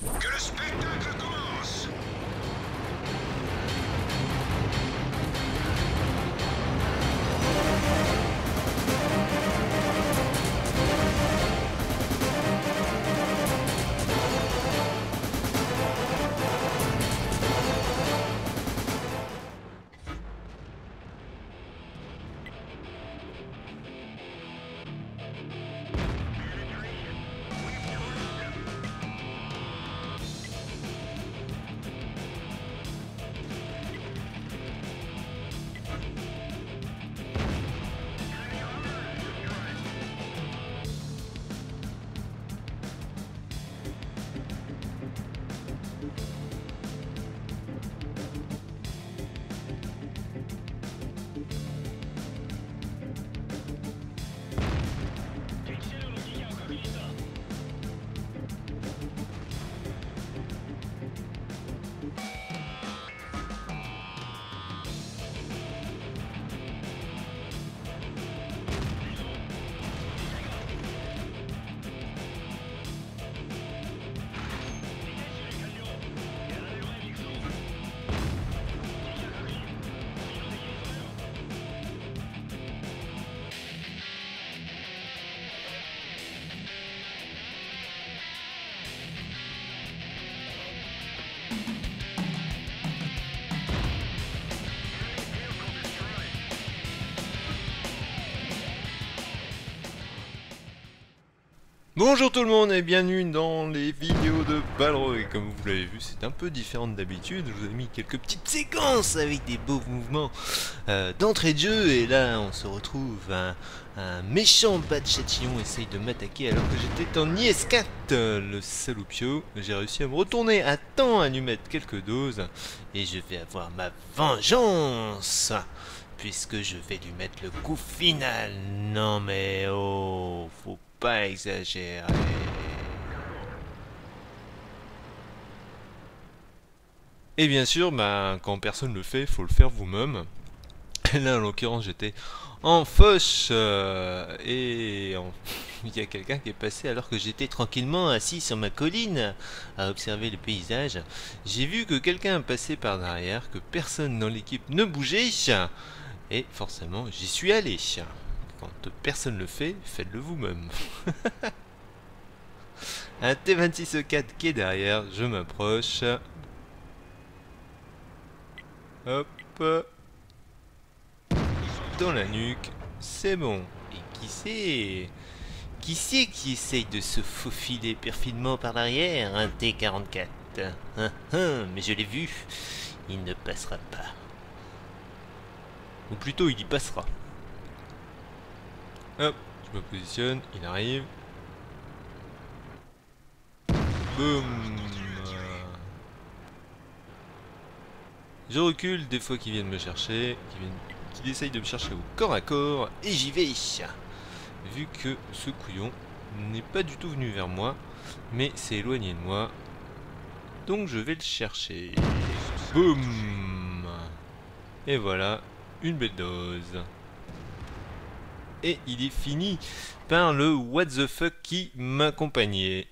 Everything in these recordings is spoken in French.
Que le spectacle commence! Bonjour tout le monde et bienvenue dans les vidéos de Balrog. Et comme vous l'avez vu, c'est un peu différent d'habitude. Je vous ai mis quelques petites séquences avec des beaux mouvements d'entrée de jeu. Et là, on se retrouve un méchant bad chatillon essaye de m'attaquer alors que j'étais en IS4. Le saloupio, j'ai réussi à me retourner à temps, à lui mettre quelques doses. Et je vais avoir ma vengeance, puisque je vais lui mettre le coup final. Non mais oh, faut pas exagérer. Et bien sûr, quand personne le fait, faut le faire vous-même. Et là, en l'occurrence, j'étais en fauche il y a quelqu'un qui est passé alors que j'étais tranquillement assis sur ma colline à observer le paysage. J'ai vu que quelqu'un passait par derrière, que personne dans l'équipe ne bougeait, et forcément, j'y suis allé. Quand personne le fait, faites-le vous-même. Un T26E4 qui est derrière, je m'approche. Hop. Dans la nuque, c'est bon. Et qui c'est qui essaye de se faufiler perfidement par l'arrière? Un T44. Mais je l'ai vu, il ne passera pas. Ou plutôt, il y passera. Hop, je me positionne, il arrive. Boum. Je recule des fois qu'ils viennent me chercher, qu'ils essayent de me chercher au corps à corps, et j'y vais. Vu que ce couillon n'est pas du tout venu vers moi, mais s'est éloigné de moi, donc je vais le chercher. Boum. Et voilà, une belle dose. Et il est fini par le what the fuck qui m'accompagnait.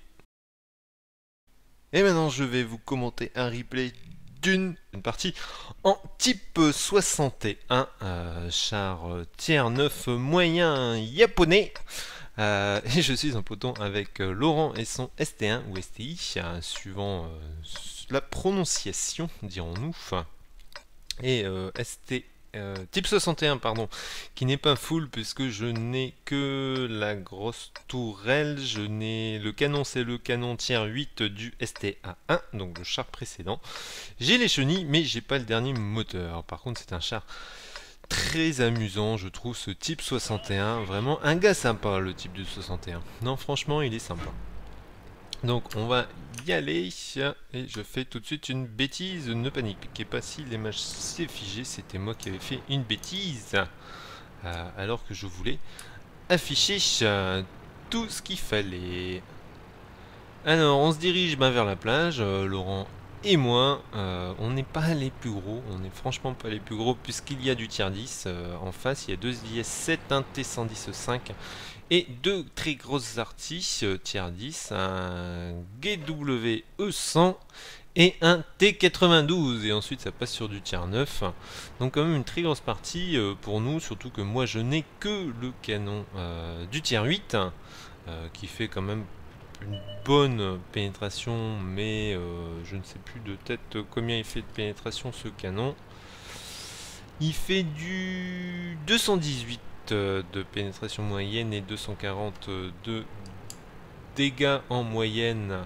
Et maintenant je vais vous commenter un replay d'une partie en type 61, char tiers 9 moyen japonais. Et je suis en peloton avec Laurent et son ST1 ou STI, suivant la prononciation, dirons-nous. Et ST type 61 pardon, qui n'est pas full puisque je n'ai que la grosse tourelle, le canon, c'est le canon tiers 8 du STA1, donc le char précédent. J'ai les chenilles mais j'ai pas le dernier moteur. Par contre c'est un char très amusant, je trouve, ce type 61, vraiment un gars sympa, le type de 61. Non, franchement il est sympa. Donc on va y aller, et je fais tout de suite une bêtise, ne paniquez pas si l'image s'est figée, c'était moi qui avais fait une bêtise, alors que je voulais afficher tout ce qu'il fallait. Alors on se dirige vers la plage, Laurent et moi, on n'est pas les plus gros, on n'est franchement pas les plus gros puisqu'il y a du tiers 10, en face il y a deux IS-7, un T110-5 Et deux très grosses arties, tier 10, un GWE 100 et un T92, et ensuite ça passe sur du tier 9. Donc quand même une très grosse partie pour nous, surtout que moi je n'ai que le canon du tier 8, qui fait quand même une bonne pénétration, mais je ne sais plus de tête combien il fait de pénétration ce canon. Il fait du 218 de pénétration moyenne et 240 de dégâts en moyenne,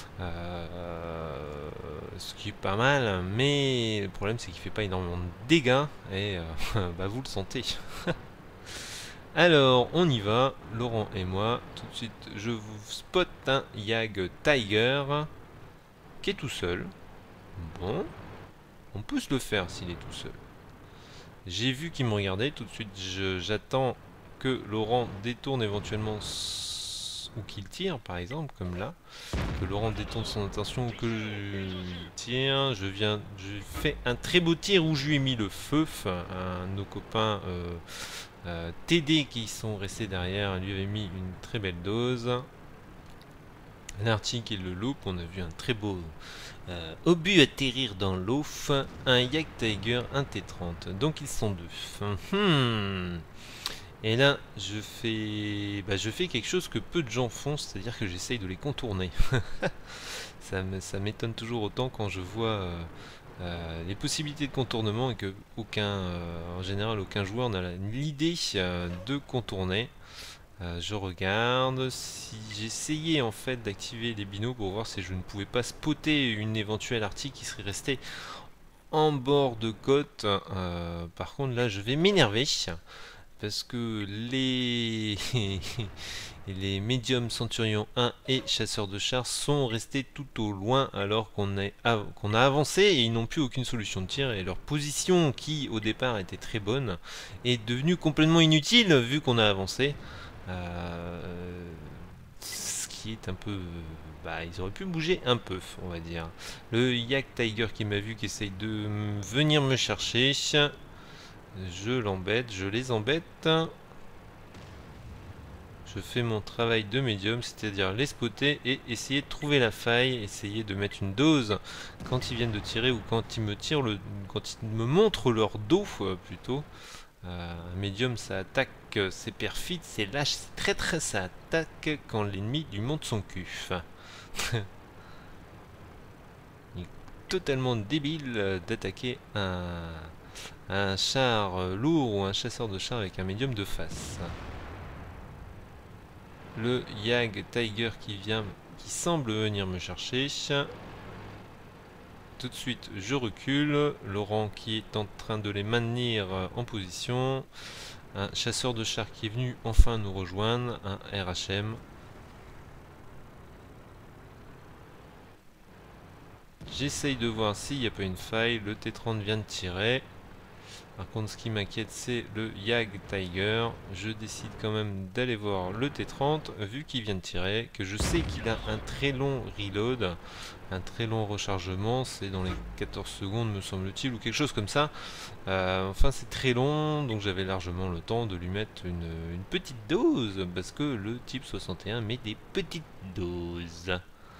ce qui est pas mal, mais le problème c'est qu'il fait pas énormément de dégâts et bah vous le sentez. Alors on y va, Laurent et moi. Tout de suite je vous spot un Yag Tiger qui est tout seul. Bon, on peut se le faire s'il est tout seul. J'ai vu qu'il me regardait, tout de suite j'attends que Laurent détourne éventuellement ou qu'il tire par exemple, comme là. Que Laurent détourne son attention ou que je tire. Je fais un très beau tir où je lui ai mis le feu. À nos copains TD qui sont restés derrière lui avait mis une très belle dose. L'arty qui le loupe, on a vu un très beau obus atterrir dans l'eau, un Yak Tiger, un T30. Donc ils sont deux. Et là, je fais quelque chose que peu de gens font, c'est-à-dire que j'essaye de les contourner. Ça m'étonne toujours autant quand je vois les possibilités de contournement et que en général, aucun joueur n'a l'idée de contourner. Je regarde si j'essayais en fait d'activer des binos pour voir si je ne pouvais pas spotter une éventuelle artie qui serait restée en bord de côte. Par contre là je vais m'énerver parce que les les médiums Centurion 1 et chasseurs de chars sont restés tout au loin alors qu'on a avancé et ils n'ont plus aucune solution de tir, et leur position qui au départ était très bonne est devenue complètement inutile vu qu'on a avancé. Ce qui est un peu... ils auraient pu bouger un peu, on va dire. Le Yak Tiger qui m'a vu, qui essaye de venir me chercher. Je l'embête, je les embête. Je fais mon travail de médium, c'est-à-dire les spotter et essayer de trouver la faille, essayer de mettre une dose quand ils viennent de tirer ou quand ils me tirent quand ils me montrent leur dos plutôt. Un médium ça attaque, c'est perfide, c'est lâche, c'est très ça attaque quand l'ennemi lui monte son cul. Il est totalement débile d'attaquer un char lourd ou un chasseur de char avec un médium de face. Le Yag Tiger qui semble venir me chercher. Tout de suite je recule, Laurent qui est en train de les maintenir en position, un chasseur de chars qui est venu enfin nous rejoindre, un RHM. J'essaye de voir s'il n'y a pas une faille, le T30 vient de tirer. Par contre ce qui m'inquiète c'est le Yag Tiger. Je décide quand même d'aller voir le T30 vu qu'il vient de tirer, que je sais qu'il a un très long reload, un très long rechargement, c'est dans les 14 secondes me semble-t-il ou quelque chose comme ça. Enfin c'est très long, donc j'avais largement le temps de lui mettre une petite dose parce que le type 61 met des petites doses.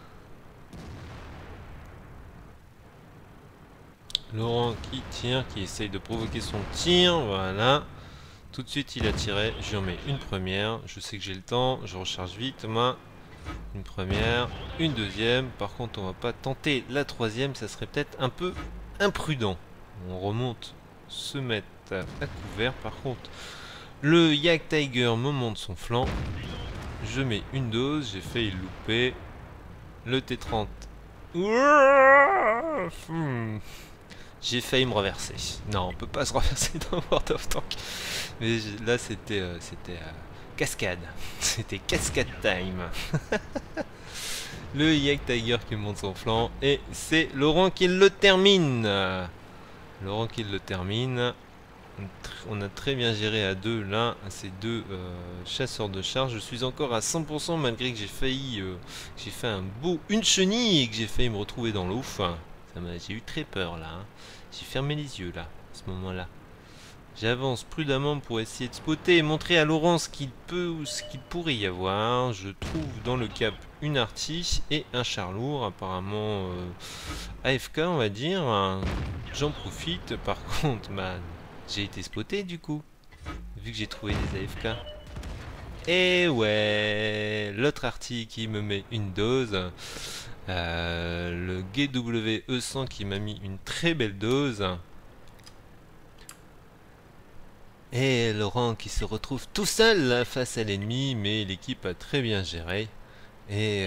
Laurent qui tire, qui essaye de provoquer son tir, voilà. Tout de suite il a tiré, je lui en mets une première, je sais que j'ai le temps, je recharge vite, moi. Une première, une deuxième, par contre on va pas tenter la troisième, ça serait peut-être un peu imprudent. On remonte, se mettre à couvert, par contre le Yak Tiger me monte son flanc, je mets une dose, j'ai failli le louper. Le T30, j'ai failli me reverser. Non, on peut pas se reverser dans World of Tanks. Mais là, c'était cascade. C'était cascade time. Le Yak Tiger qui monte son flanc. Et c'est Laurent qui le termine. Laurent qui le termine. On a très bien géré à deux là, ces deux chasseurs de chars. Je suis encore à 100% malgré que j'ai failli... j'ai fait une chenille et que j'ai failli me retrouver dans l'eau. J'ai eu très peur là. J'ai fermé les yeux là, à ce moment-là. J'avance prudemment pour essayer de spotter et montrer à Laurent ce qu'il peut ou ce qu'il pourrait y avoir. Je trouve dans le cap une artie et un char lourd, apparemment AFK on va dire. J'en profite, par contre, j'ai été spoté du coup, vu que j'ai trouvé des AFK. Et ouais, l'autre artie qui me met une dose. Le GWE100 qui m'a mis une très belle dose. Et Laurent qui se retrouve tout seul là, face à l'ennemi, mais l'équipe a très bien géré. Et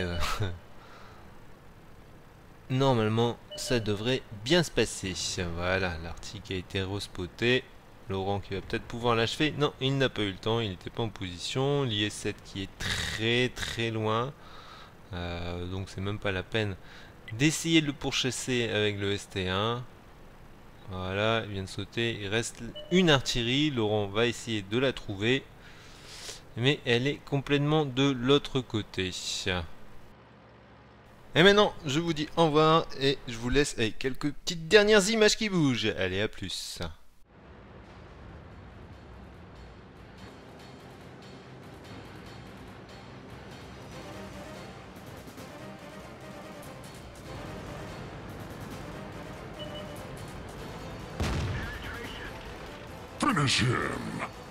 normalement, ça devrait bien se passer. Voilà, l'article a été respoté. Laurent qui va peut-être pouvoir l'achever. Non, il n'a pas eu le temps, il n'était pas en position. L'IS-7 qui est très très loin. Donc c'est même pas la peine d'essayer de le pourchasser avec le ST1. Voilà, il vient de sauter. Il reste une artillerie. Laurent va essayer de la trouver. Mais elle est complètement de l'autre côté. Et maintenant, je vous dis au revoir et je vous laisse avec quelques petites dernières images qui bougent. Allez, à plus. Finish him!